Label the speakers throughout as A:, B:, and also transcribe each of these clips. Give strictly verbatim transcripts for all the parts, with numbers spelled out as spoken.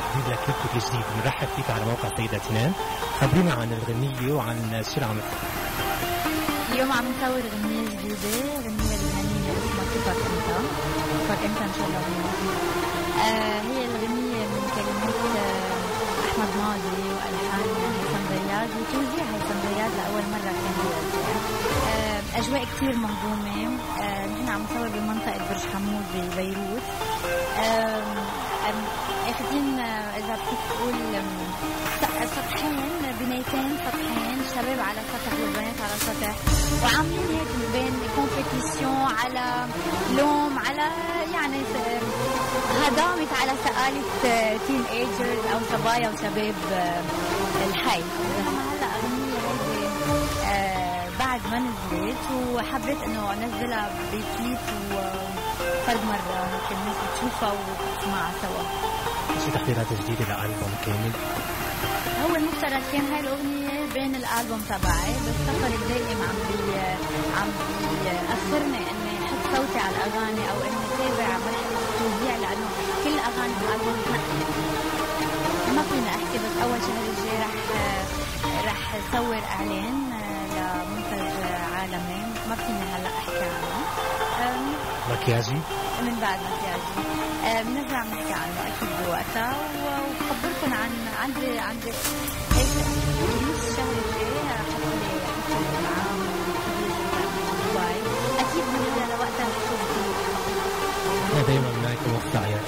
A: تحضير لكليبك الجديد. بنرحب فيك على موقع سيدة اثنين. خبرينا عن الغنية وعن شو اللي عم تسوي.
B: اليوم عم نصور غنية جديدة، غنية لبنانية اسمها كيفك انت. كيفك انت ان شاء الله. آه هي الغنية من كلمات آه احمد ماضي والحان هيثم زياد وتوزيع هيثم زياد لاول مرة كان بيوزع. آه اجواء كثير منظومة. آه نحن عم نصور بمنطقة برج حمود ببيروت. آه اخذين اذا بدك تقول سطحين، بنايتين سطحين، شباب على سطح والبنات على سطح، وعاملين هيك بين كومبيتيسيون على لوم على يعني هضامت على سقالة تين ايجرز او صبايا وشباب الحي. هلا اغنية هيدي بعد ما نزلت وحبيت انه انزلها بكليب وفرد مرة هيك الناس تشوفها وتسمعها سوا.
A: شو تحضيرات جديدة لألبوم كامل؟
B: هو المفترض كان هاي الأغنية بين الألبوم تبعي، بس سفر الدائم عم بي عم بيأثرني إني أحط صوتي على الأغاني أو إني أتابع مرحلة التوزيع، لأنه كل أغاني الألبوم ما فينا أحكي. بس أول شهر الجاي رح رح صور إعلان لمنتج عالمي ما فيني هلا أحكي عنه.
A: مكياجي؟
B: من بعد مكياجي بنرجع أه نحكي عنه أكيد بوقتها، وخبركم عن عندي عندي هيك ريليز الشهر الجاي حفلة حفلة عام دبي أكيد بنرجع لوقتها نشوف.
A: أنا دايما معك وقت أعياد.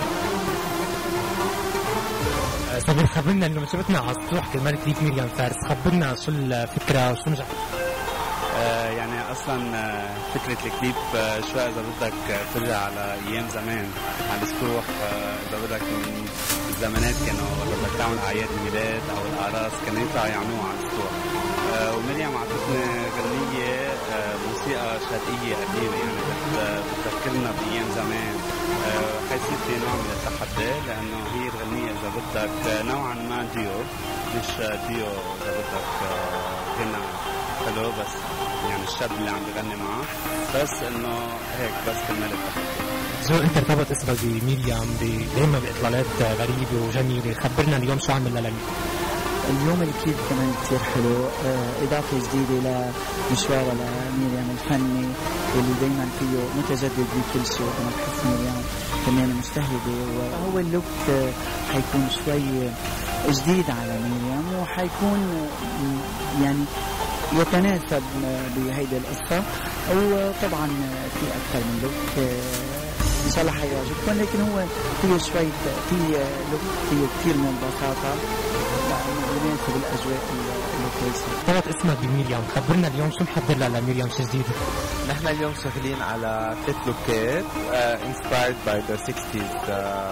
A: صبري خبرنا إنه شفتنا على السطوح كمان كليب مريم فارس، خبرنا شو الفكرة وشو نجح.
C: يعني اصلا فكره الكليب شوي اذا بدك ترجع على ايام زمان على السطوح. اذا بدك من الزمانات كانوا ولا بدك تعمل اعياد الميلاد او الاعراس كانوا يطلعوا يعملوها على السطوح. ومريم عطتنا غنيه موسيقى شرقيه قديمه يعني بتذكرنا بايام زمان، حيصير في نوع من التحدي لانه هي الغنيه اذا بدك نوعا ما ديو، مش ديو اذا بدك كنا حلو بس يعني الشاب اللي عم بيغني معه، بس انه هيك بس كمل التحدي.
A: جو انت ارتبط اسمك بمريم دائما باطلالات غريبه وجميله، خبرنا اليوم شو عملنا لمريم.
D: اليوم الكليب كمان كتير حلو، اضافه جديده لمشوارها لمريم الفني اللي دائما فيه متجدد بكل شيء. انا بحس مريم كمان مجتهده، وهو اللوك حيكون شوي جديد على مريم وحيكون يعني يتناسب بهيدي القصة. وطبعا في أكثر من لوك إن شاء الله حيعجبكم، لكن هو فيه شوي في لوك فيه كثير من البساطة يناسب الأجواء الكويسة.
A: طلعت اسمك بمريم، خبرنا اليوم شو محضر لها لمريم شو جديد؟
E: نحن اليوم شغالين على ثلاث لوكات inspired by the sixties.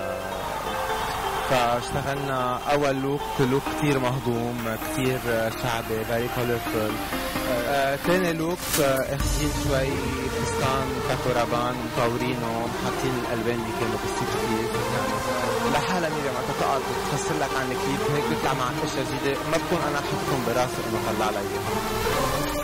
E: فاشتغلنا أول لوك لوك كتير مهضوم كتير شعبي very colorful. ثاني لوك اخذين شوي فستان كاتورابان مطورينه محطين الألوان اللي كانوا بالستيز يعني لحالها ميريم وقت تقعد تفسر لك عن الكليب هيك بيطلع معك اشياء جديدة ما بكون أنا حطكم براسي إنه طلع لي إياها.